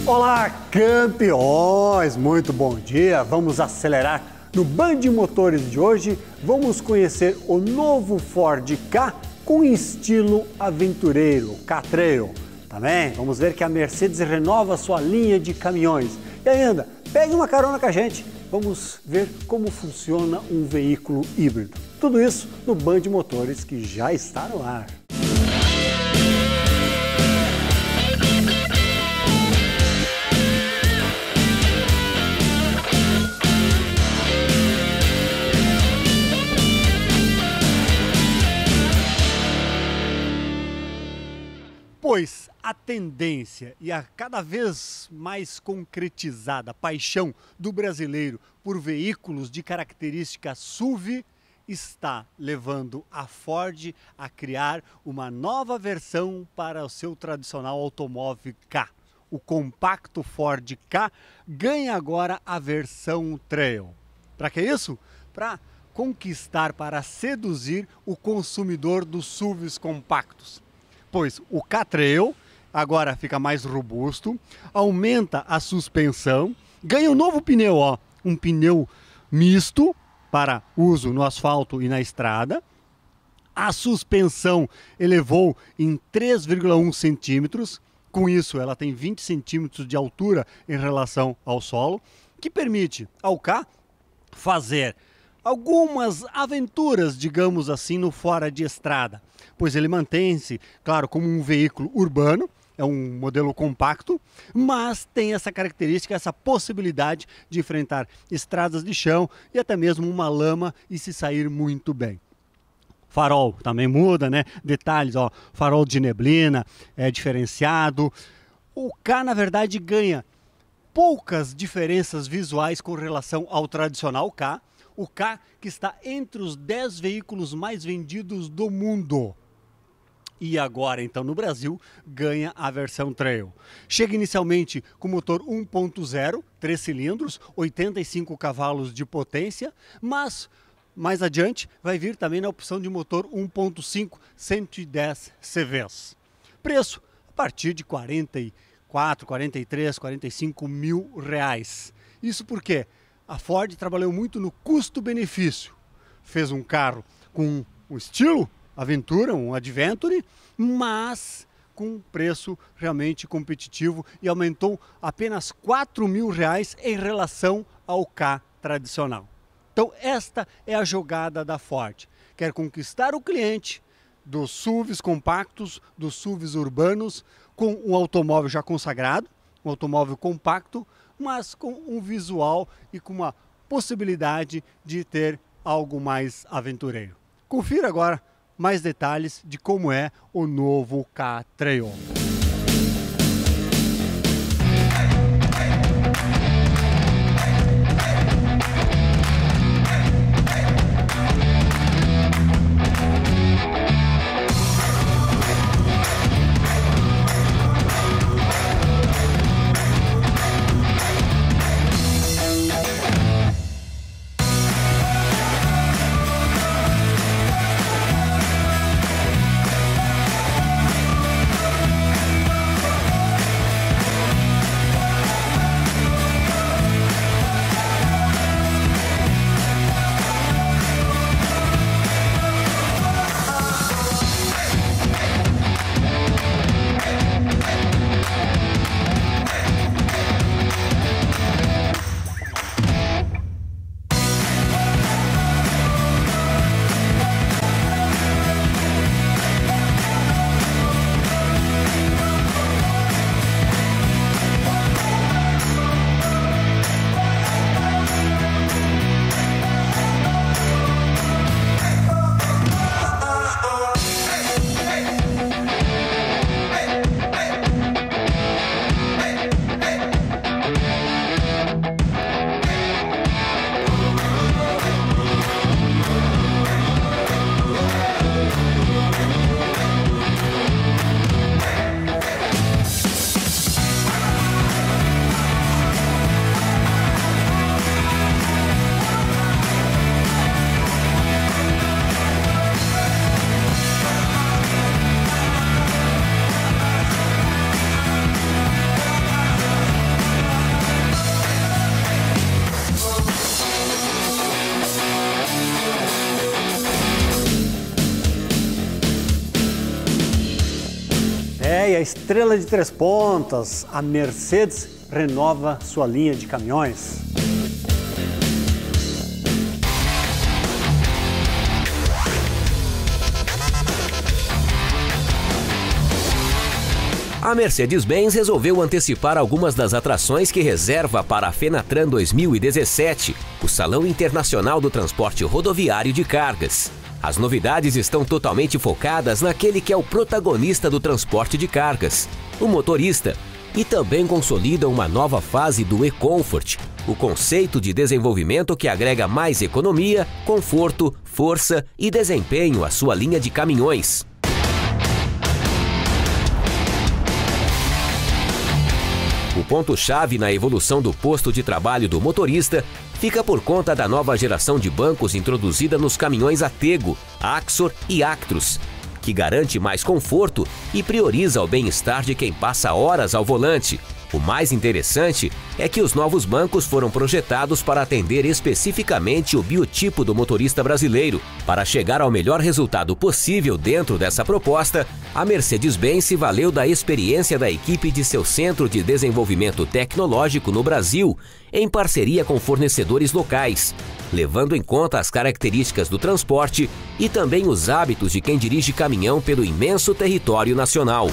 Olá, campeões! Muito bom dia! Vamos acelerar no Band Motores de hoje. Vamos conhecer o novo Ford Ka com estilo aventureiro, K-Trail. Também vamos ver que a Mercedes renova sua linha de caminhões. E ainda, pegue uma carona com a gente. Vamos ver como funciona um veículo híbrido. Tudo isso no Band Motores que já está no ar. Pois a tendência e a cada vez mais concretizada paixão do brasileiro por veículos de característica SUV está levando a Ford a criar uma nova versão para o seu tradicional automóvel Ka. O compacto Ford Ka ganha agora a versão Trail. Para que isso? Para conquistar, para seduzir o consumidor dos SUVs compactos. Pois o K-Trail agora fica mais robusto, aumenta a suspensão, ganha um novo pneu, um pneu misto para uso no asfalto e na estrada. A suspensão elevou em 3,1 centímetros, com isso ela tem 20 centímetros de altura em relação ao solo, que permite ao Ka fazer algumas aventuras, digamos assim, no fora de estrada, pois ele mantém-se, claro, como um veículo urbano, é um modelo compacto, mas tem essa característica, essa possibilidade de enfrentar estradas de chão e até mesmo uma lama e se sair muito bem. Farol também muda, né? Detalhes, farol de neblina é diferenciado. O Ka, na verdade, ganha poucas diferenças visuais com relação ao tradicional Ka. O Ka que está entre os 10 veículos mais vendidos do mundo. E agora, então, no Brasil, ganha a versão Trail. Chega inicialmente com motor 1.0, 3 cilindros, 85 cavalos de potência, mas mais adiante vai vir também na opção de motor 1.5, 110 CVs. Preço a partir de 44, 43, 45 mil reais. Isso porque a Ford trabalhou muito no custo-benefício. Fez um carro com um estilo aventura, um Adventure, mas com um preço realmente competitivo e aumentou apenas 4 mil reais em relação ao Ka tradicional. Então esta é a jogada da Ford. Quer conquistar o cliente dos SUVs compactos, dos SUVs urbanos, com um automóvel já consagrado, um automóvel compacto, mas com um visual e com uma possibilidade de ter algo mais aventureiro. Confira agora mais detalhes de como é o novo K-Trail. Estrela de Três Pontas, a Mercedes renova sua linha de caminhões. A Mercedes-Benz resolveu antecipar algumas das atrações que reserva para a Fenatran 2017, o Salão Internacional do Transporte Rodoviário de Cargas. As novidades estão totalmente focadas naquele que é o protagonista do transporte de cargas, o motorista, e também consolidam uma nova fase do e-Comfort, o conceito de desenvolvimento que agrega mais economia, conforto, força e desempenho à sua linha de caminhões. O ponto-chave na evolução do posto de trabalho do motorista fica por conta da nova geração de bancos introduzida nos caminhões Atego, Axor e Actros, que garante mais conforto e prioriza o bem-estar de quem passa horas ao volante. O mais interessante é que os novos bancos foram projetados para atender especificamente o biotipo do motorista brasileiro. Para chegar ao melhor resultado possível dentro dessa proposta, a Mercedes-Benz se valeu da experiência da equipe de seu Centro de Desenvolvimento Tecnológico no Brasil, em parceria com fornecedores locais, levando em conta as características do transporte e também os hábitos de quem dirige caminhão pelo imenso território nacional.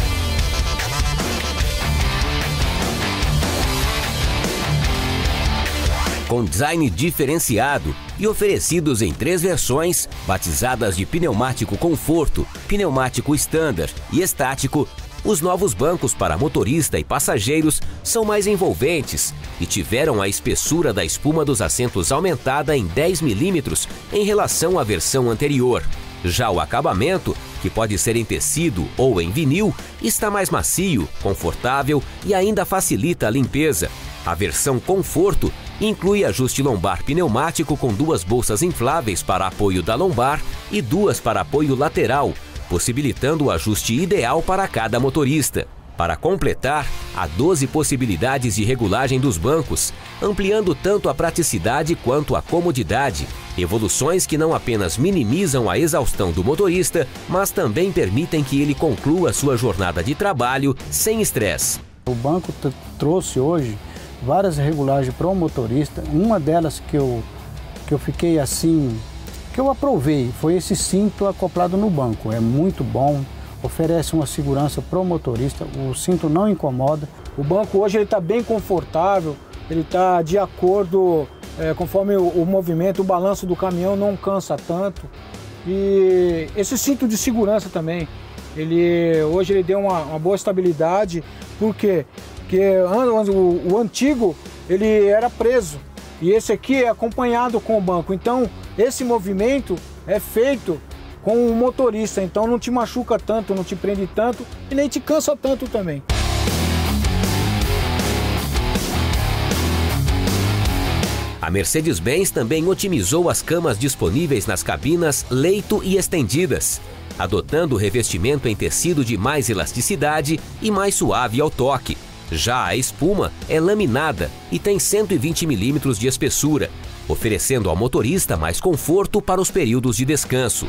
Com design diferenciado e oferecidos em 3 versões, batizadas de pneumático conforto, pneumático standard e estático, os novos bancos para motorista e passageiros são mais envolventes e tiveram a espessura da espuma dos assentos aumentada em 10 milímetros em relação à versão anterior. Já o acabamento, que pode ser em tecido ou em vinil, está mais macio, confortável e ainda facilita a limpeza. A versão Conforto inclui ajuste lombar pneumático com 2 bolsas infláveis para apoio da lombar e 2 para apoio lateral, possibilitando o ajuste ideal para cada motorista. Para completar, há 12 possibilidades de regulagem dos bancos, ampliando tanto a praticidade quanto a comodidade. Evoluções que não apenas minimizam a exaustão do motorista, mas também permitem que ele conclua sua jornada de trabalho sem estresse. O banco trouxe hoje várias regulagens para o motorista. Uma delas que eu fiquei assim, que eu aprovei, foi esse cinto acoplado no banco. É muito bom, oferece uma segurança para o motorista, o cinto não incomoda. O banco hoje está bem confortável, ele está de acordo, conforme o movimento, o balanço do caminhão não cansa tanto. E esse cinto de segurança também, hoje ele deu uma boa estabilidade, por quê? Porque o antigo ele era preso e esse aqui é acompanhado com o banco. Então esse movimento é feito com o motorista, então não te machuca tanto, não te prende tanto e nem te cansa tanto também. A Mercedes-Benz também otimizou as camas disponíveis nas cabinas leito e estendidas, adotando o revestimento em tecido de mais elasticidade e mais suave ao toque. Já a espuma é laminada e tem 120 milímetros de espessura, oferecendo ao motorista mais conforto para os períodos de descanso.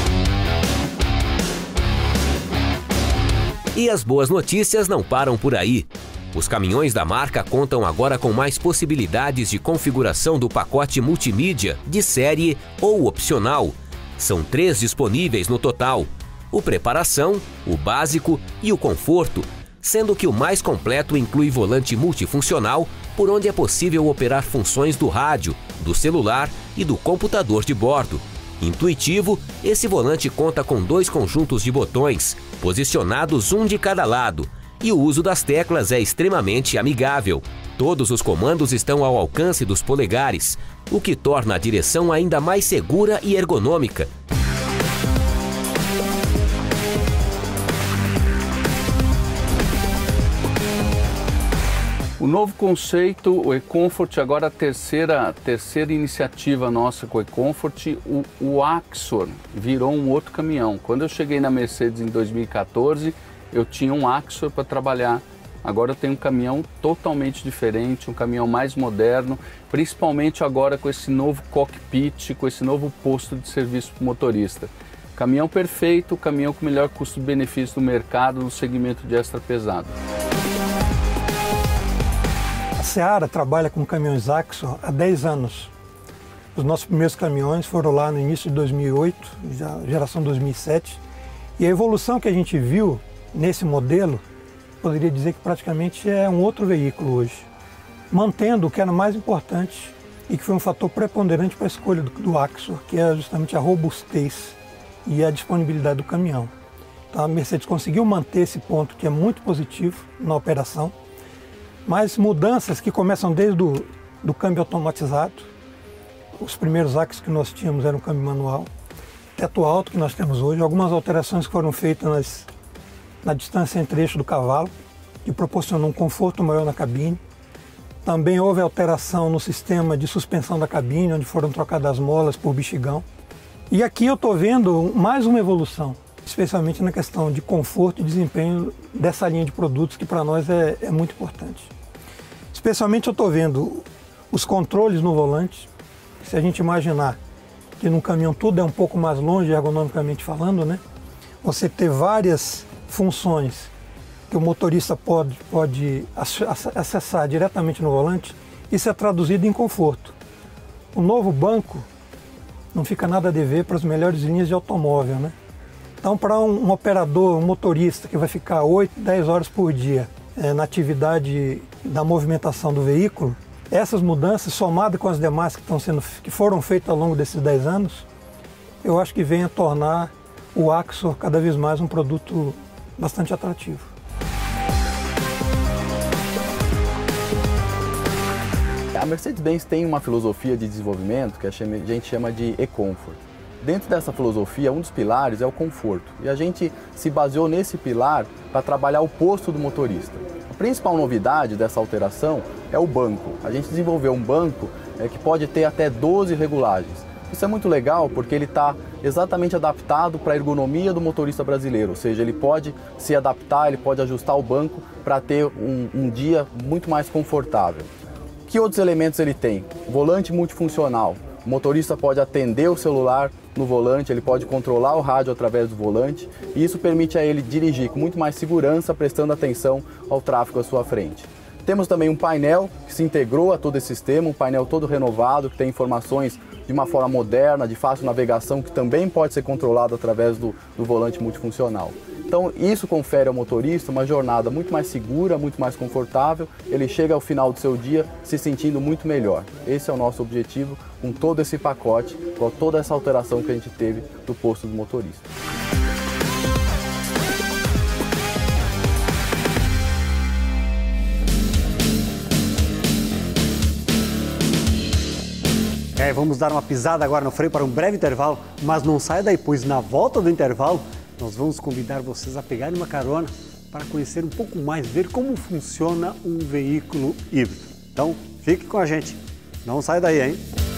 E as boas notícias não param por aí. Os caminhões da marca contam agora com mais possibilidades de configuração do pacote multimídia, de série ou opcional. São 3 disponíveis no total: o preparação, o básico e o conforto, sendo que o mais completo inclui volante multifuncional, por onde é possível operar funções do rádio, do celular e do computador de bordo. Intuitivo, esse volante conta com 2 conjuntos de botões, posicionados um de cada lado, e o uso das teclas é extremamente amigável. Todos os comandos estão ao alcance dos polegares, o que torna a direção ainda mais segura e ergonômica. O novo conceito, o e-Comfort, agora a terceira iniciativa nossa com o e-Comfort, o Axor virou um outro caminhão. Quando eu cheguei na Mercedes em 2014, eu tinha um Axor para trabalhar. Agora eu tenho um caminhão totalmente diferente, um caminhão mais moderno, principalmente agora com esse novo cockpit, com esse novo posto de serviço para o motorista. Caminhão perfeito, caminhão com melhor custo-benefício do mercado no segmento de extra pesado. A Seara trabalha com caminhões Axor há 10 anos. Os nossos primeiros caminhões foram lá no início de 2008, geração 2007. E a evolução que a gente viu nesse modelo, poderia dizer que praticamente é um outro veículo hoje. Mantendo o que era mais importante e que foi um fator preponderante para a escolha do Axor, que é justamente a robustez e a disponibilidade do caminhão. Então a Mercedes conseguiu manter esse ponto que é muito positivo na operação, mas mudanças que começam desde do câmbio automatizado. Os primeiros Axor que nós tínhamos eram câmbio manual, teto alto que nós temos hoje, algumas alterações que foram feitas na distância entre eixo do cavalo, que proporcionou um conforto maior na cabine. Também houve alteração no sistema de suspensão da cabine, onde foram trocadas as molas por bexigão. E aqui eu estou vendo mais uma evolução, especialmente na questão de conforto e desempenho dessa linha de produtos, que para nós é muito importante. Especialmente eu estou vendo os controles no volante. Se a gente imaginar que num caminhão tudo é um pouco mais longe, ergonomicamente falando, né? Você ter várias funções que o motorista pode acessar diretamente no volante, isso é traduzido em conforto. O novo banco não fica nada a dever para as melhores linhas de automóvel, né? Então, para um operador, um motorista que vai ficar 8, 10 horas por dia na atividade da movimentação do veículo, essas mudanças, somadas com as demais que foram feitas ao longo desses 10 anos, eu acho que vem a tornar o Axor cada vez mais um produto bastante atrativo. A Mercedes-Benz tem uma filosofia de desenvolvimento que a gente chama de e-comfort. Dentro dessa filosofia, um dos pilares é o conforto. E a gente se baseou nesse pilar para trabalhar o posto do motorista. A principal novidade dessa alteração é o banco. A gente desenvolveu um banco que pode ter até 12 regulagens. Isso é muito legal porque ele está exatamente adaptado para a ergonomia do motorista brasileiro, ou seja, ele pode se adaptar, ele pode ajustar o banco para ter um dia muito mais confortável. Que outros elementos ele tem? Volante multifuncional. O motorista pode atender o celular no volante, ele pode controlar o rádio através do volante e isso permite a ele dirigir com muito mais segurança, prestando atenção ao tráfego à sua frente. Temos também um painel que se integrou a todo esse sistema, um painel todo renovado, que tem informações de uma forma moderna, de fácil navegação, que também pode ser controlado através do volante multifuncional. Então isso confere ao motorista uma jornada muito mais segura, muito mais confortável, ele chega ao final do seu dia se sentindo muito melhor. Esse é o nosso objetivo com todo esse pacote, com toda essa alteração que a gente teve do posto do motorista. Vamos dar uma pisada agora no freio para um breve intervalo, mas não saia daí, pois na volta do intervalo nós vamos convidar vocês a pegarem uma carona para conhecer um pouco mais, ver como funciona um veículo híbrido. Então, fique com a gente, não saia daí, hein?